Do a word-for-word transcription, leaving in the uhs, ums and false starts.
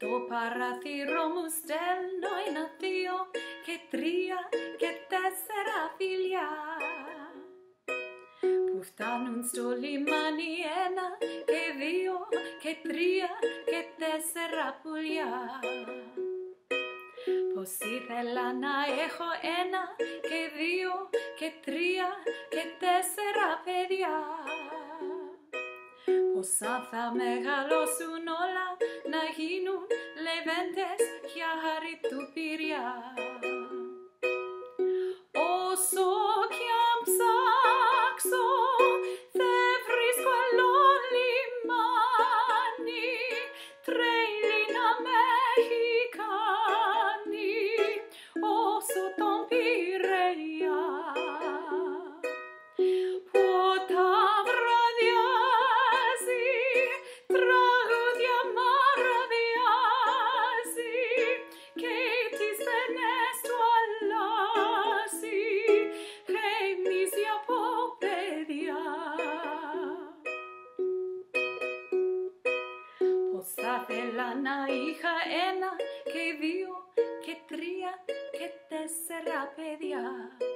Στο παράθυρο μου στέλνω ένα, δύο και τρία και τέσσερα φιλιά που φτάνουν στο λιμάνι. Ένα και δύο και τρία και τέσσερα πουλιά. Πως ήθελα να έχω ένα και δύο και τρία και τέσσερα παιδιά. Πως αν θα μεγαλώσουν όλα να γίνουν λεβέντες για χάρη του Πειραιά. Όσο κι αν ψάξω δεν βρίσκω άλλο λιμάνι, τρέλη να με έχει κάνει όσο τον Πειραιά. Που όταν βραδιάζει τραγούδια μαραδιάζει και τις πένες του αλλάζει, γεμίζει από παιδιά. Πως θα θέλα να είχα ένα και δύο και τρία και τέσσερα παιδιά.